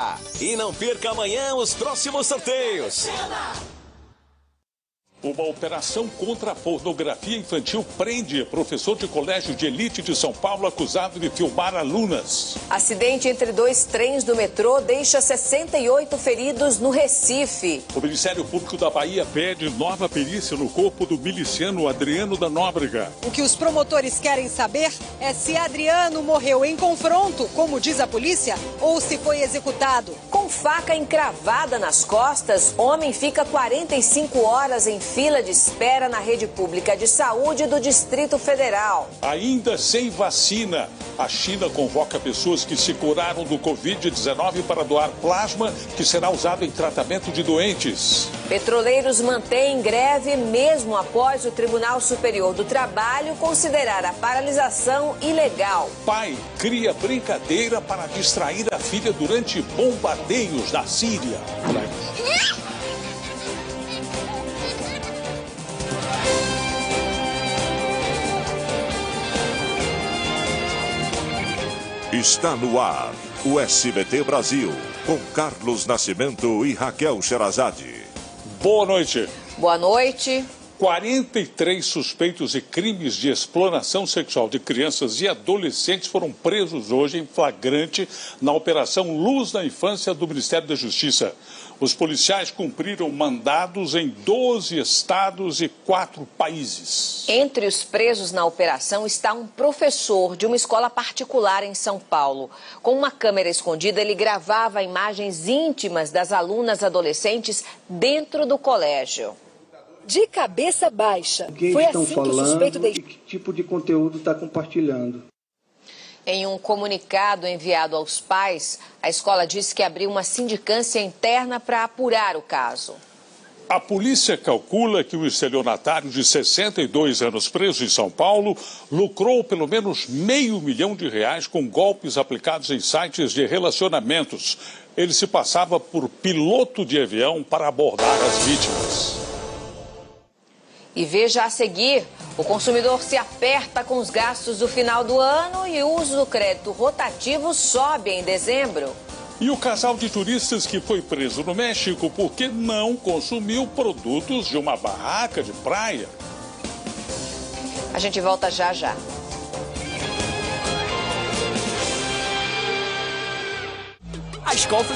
E não perca amanhã os próximos sorteios. Uma operação contra a pornografia infantil prende professor de colégio de elite de São Paulo acusado de filmar alunas. Acidente entre dois trens do metrô deixa 68 feridos no Recife. O Ministério Público da Bahia pede nova perícia no corpo do miliciano Adriano da Nóbrega. O que os promotores querem saber é se Adriano morreu em confronto, como diz a polícia, ou se foi executado. Com faca encravada nas costas, homem fica 45 horas em fila de espera na rede pública de saúde do Distrito Federal. Ainda sem vacina, a China convoca pessoas que se curaram do Covid-19 para doar plasma que será usado em tratamento de doentes. Petroleiros mantêm greve mesmo após o Tribunal Superior do Trabalho considerar a paralisação ilegal. Pai cria brincadeira para distrair a filha durante bombardeios na Síria. Está no ar o SBT Brasil, com Carlos Nascimento e Raquel Sherazade. Boa noite. Boa noite. 43 suspeitos de crimes de exploração sexual de crianças e adolescentes foram presos hoje em flagrante na Operação Luz da Infância do Ministério da Justiça. Os policiais cumpriram mandados em 12 estados e 4 países. Entre os presos na operação está um professor de uma escola particular em São Paulo. Com uma câmera escondida, ele gravava imagens íntimas das alunas adolescentes dentro do colégio. De cabeça baixa. Foi assim que o suspeito deixou. Que tipo de conteúdo está compartilhando? Em um comunicado enviado aos pais, a escola disse que abriu uma sindicância interna para apurar o caso. A polícia calcula que o estelionatário de 62 anos preso em São Paulo lucrou pelo menos R$500 mil com golpes aplicados em sites de relacionamentos. Ele se passava por piloto de avião para abordar as vítimas. E veja a seguir, o consumidor se aperta com os gastos do final do ano e o uso do crédito rotativo sobe em dezembro. E o casal de turistas que foi preso no México porque não consumiu produtos de uma barraca de praia. A gente volta já já. As cofres...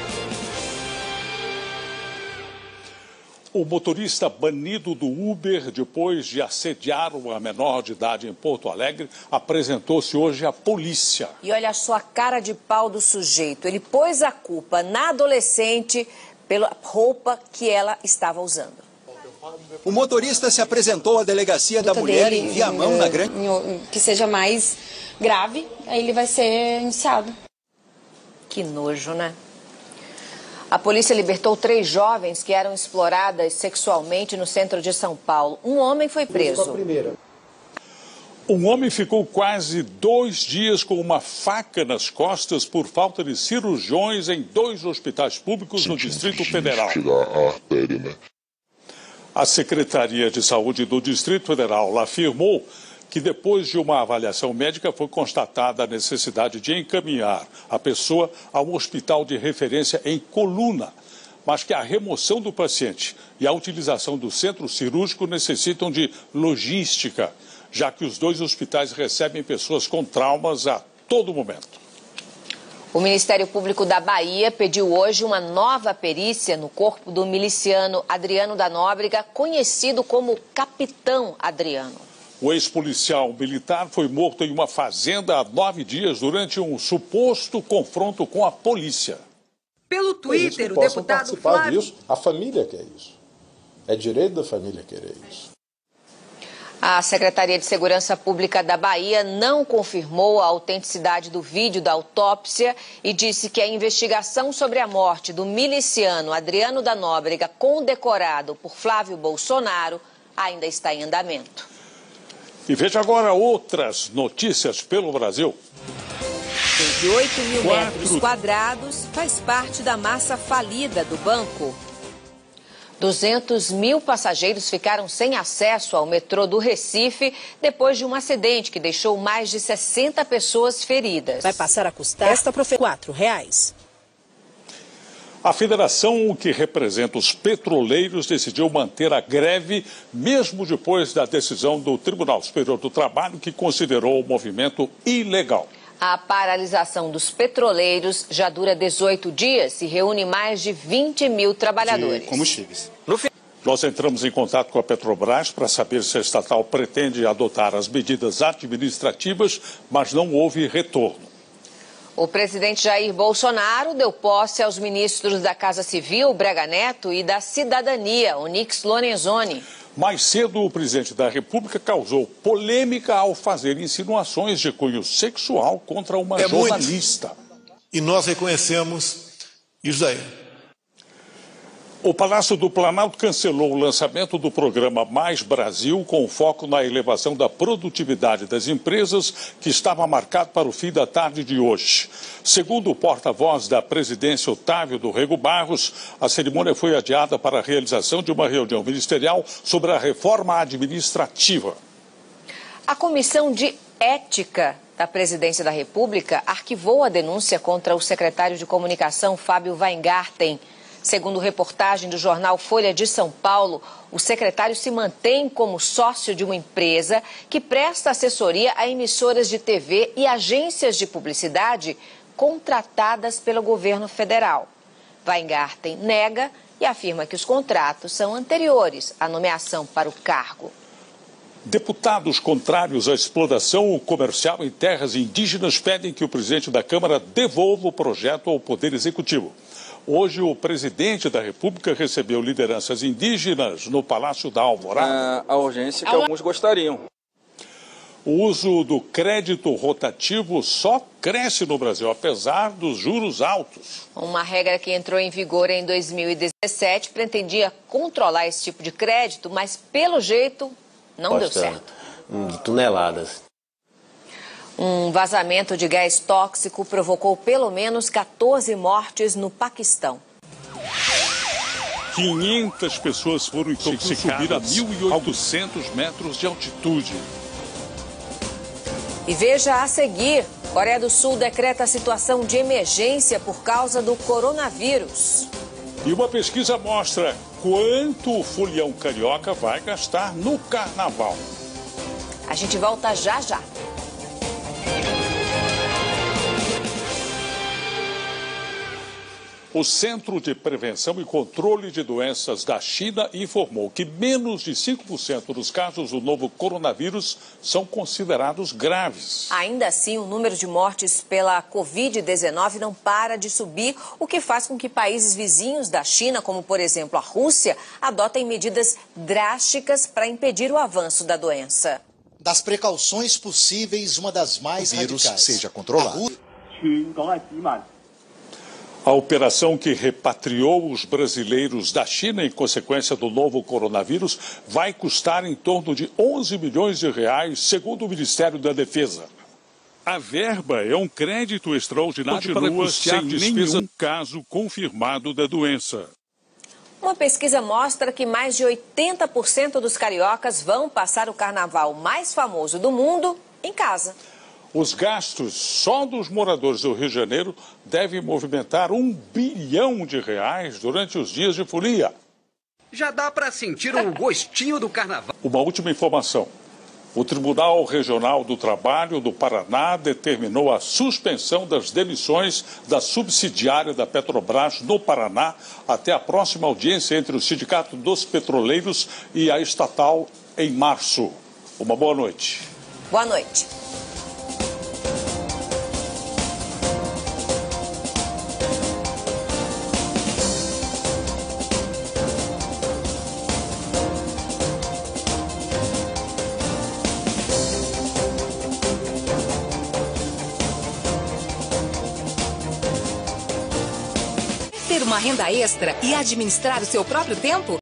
O motorista banido do Uber, depois de assediar uma menor de idade em Porto Alegre, apresentou-se hoje à polícia. E olha só a cara de pau do sujeito. Ele pôs a culpa na adolescente pela roupa que ela estava usando. O motorista se apresentou à delegacia da mulher em Viamão, na Grande... Que seja mais grave, aí ele vai ser indiciado. Que nojo, né? A polícia libertou 3 jovens que eram exploradas sexualmente no centro de São Paulo. Um homem foi preso. Um homem ficou quase 2 dias com uma faca nas costas por falta de cirurgiões em 2 hospitais públicos no Distrito Federal. A Secretaria de Saúde do Distrito Federal afirmou que depois de uma avaliação médica foi constatada a necessidade de encaminhar a pessoa a um hospital de referência em Coluna, mas que a remoção do paciente e a utilização do centro cirúrgico necessitam de logística, já que os 2 hospitais recebem pessoas com traumas a todo momento. O Ministério Público da Bahia pediu hoje uma nova perícia no corpo do miliciano Adriano da Nóbrega, conhecido como Capitão Adriano. O ex-policial militar foi morto em uma fazenda há 9 dias durante um suposto confronto com a polícia. Pelo Twitter, o deputado Flávio... Disso, a família quer isso. É direito da família querer isso. A Secretaria de Segurança Pública da Bahia não confirmou a autenticidade do vídeo da autópsia e disse que a investigação sobre a morte do miliciano Adriano da Nóbrega, condecorado por Flávio Bolsonaro, ainda está em andamento. E veja agora outras notícias pelo Brasil. 28 mil metros quadrados faz parte da massa falida do banco. 200 mil passageiros ficaram sem acesso ao metrô do Recife depois de um acidente que deixou mais de 60 pessoas feridas. Vai passar a custar esta R$4. A federação que representa os petroleiros decidiu manter a greve, mesmo depois da decisão do Tribunal Superior do Trabalho, que considerou o movimento ilegal. A paralisação dos petroleiros já dura 18 dias e reúne mais de 20 mil trabalhadores. De combustíveis. Nós entramos em contato com a Petrobras para saber se a estatal pretende adotar as medidas administrativas, mas não houve retorno. O presidente Jair Bolsonaro deu posse aos ministros da Casa Civil, Braga Neto, e da Cidadania, Onyx Lorenzoni. Mais cedo, o presidente da República causou polêmica ao fazer insinuações de cunho sexual contra uma jornalista. E nós reconhecemos isso aí. O Palácio do Planalto cancelou o lançamento do programa Mais Brasil, com foco na elevação da produtividade das empresas, que estava marcado para o fim da tarde de hoje. Segundo o porta-voz da presidência, Otávio do Rego Barros, a cerimônia foi adiada para a realização de uma reunião ministerial sobre a reforma administrativa. A Comissão de Ética da Presidência da República arquivou a denúncia contra o secretário de Comunicação, Fábio Weingarten. Segundo reportagem do jornal Folha de São Paulo, o secretário se mantém como sócio de uma empresa que presta assessoria a emissoras de TV e agências de publicidade contratadas pelo governo federal. Weingarten nega e afirma que os contratos são anteriores à nomeação para o cargo. Deputados contrários à exploração comercial em terras indígenas pedem que o presidente da Câmara devolva o projeto ao Poder Executivo. Hoje, o presidente da República recebeu lideranças indígenas no Palácio da Alvorada. A urgência que alguns gostariam. O uso do crédito rotativo só cresce no Brasil, apesar dos juros altos. Uma regra que entrou em vigor em 2017 pretendia controlar esse tipo de crédito, mas, pelo jeito, não deu certo. Toneladas. Um vazamento de gás tóxico provocou pelo menos 14 mortes no Paquistão. 500 pessoas foram intoxicadas a 1.800 metros de altitude. E veja a seguir, Coreia do Sul decreta a situação de emergência por causa do coronavírus. E uma pesquisa mostra quanto o folião carioca vai gastar no carnaval. A gente volta já já. O Centro de Prevenção e Controle de Doenças da China informou que menos de 5% dos casos do novo coronavírus são considerados graves. Ainda assim, o número de mortes pela Covid-19 não para de subir, o que faz com que países vizinhos da China, como por exemplo a Rússia, adotem medidas drásticas para impedir o avanço da doença. Das precauções possíveis, uma das mais radicais. O vírus seja controlado. A operação que repatriou os brasileiros da China em consequência do novo coronavírus vai custar em torno de 11 milhões de reais, segundo o Ministério da Defesa. A verba é um crédito extraordinário para custear nenhum caso confirmado da doença. Uma pesquisa mostra que mais de 80% dos cariocas vão passar o carnaval mais famoso do mundo em casa. Os gastos só dos moradores do Rio de Janeiro devem movimentar R$1 bilhão durante os dias de folia. Já dá para sentir um gostinho do carnaval. Uma última informação. O Tribunal Regional do Trabalho do Paraná determinou a suspensão das demissões da subsidiária da Petrobras no Paraná até a próxima audiência entre o Sindicato dos Petroleiros e a estatal em março. Uma boa noite. Boa noite. Ter uma renda extra e administrar o seu próprio tempo?